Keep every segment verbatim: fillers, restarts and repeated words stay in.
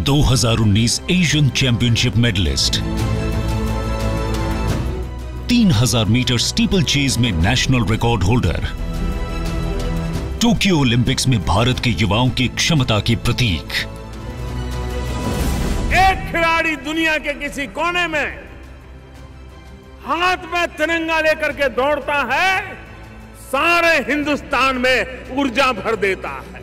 दो हज़ार उन्नीस एशियन चैंपियनशिप मेडलिस्ट, तीन हज़ार मीटर स्टीपल चेज में national record holder, Tokyo Olympics में भारत के युवाओं की क्षमता के प्रतीक। एक खिलाड़ी दुनिया के किसी कोने में हाथ में तिरंगा लेकर के दौड़ता है, सारे हिंदुस्तान में ऊर्जा भर देता है।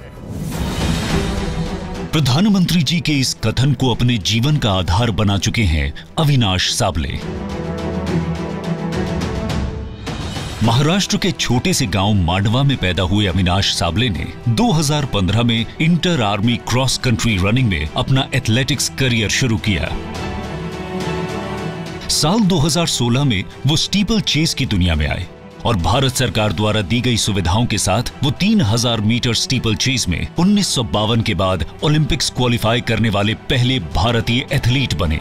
प्रधानमंत्री जी के इस कथन को अपने जीवन का आधार बना चुके हैं अविनाश साबले। महाराष्ट्र के छोटे से गांव मांडवा में पैदा हुए अविनाश साबले ने दो हज़ार पंद्रह में inter army cross country running में अपना एथलेटिक्स करियर शुरू किया। साल दो हज़ार सोलह में वो स्टीपल चेस की दुनिया में आए और भारत सरकार द्वारा दी गई सुविधाओं के साथ वो तीन हज़ार मीटर स्टीपल चेस में उन्नीस सौ बावन के बाद ओलंपिक्स क्वालिफाई करने वाले पहले भारतीय एथलीट बने।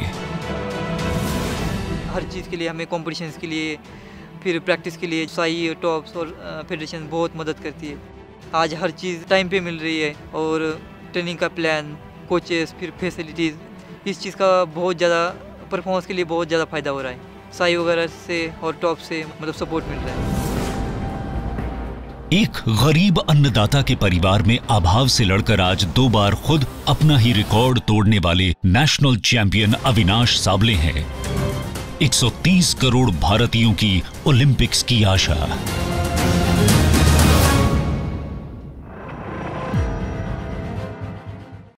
हर चीज के लिए हमें कॉम्पिटिशन्स के लिए, फिर प्रैक्टिस के लिए साई टॉप्स और फेडरेशन बहुत मदद करती है। आज हर चीज़ टाइम पे मिल रही है और ट्रेनिंग का प्लान, कोचेस, फिर फैसिलिटीज़, इस चीज़ का बहुत ज़्यादा परफॉर्मेंस के लिए बहुत ज़्यादा फायदा हो रहा है। साई वगैरह से और टॉप से मतलब सपोर्ट मिल रहा है। एक गरीब अन्नदाता के परिवार में अभाव से लड़कर आज दो बार खुद अपना ही रिकॉर्ड तोड़ने वाले नेशनल चैंपियन अविनाश साबले हैं। एक सौ तीस करोड़ भारतीयों की ओलंपिक्स की आशा।